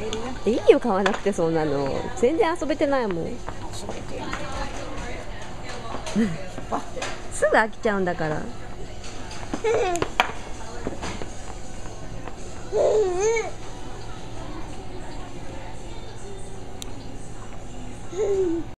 いいよ、買わなくて。そんなの全然遊べてないもん。すぐ飽きちゃうんだから。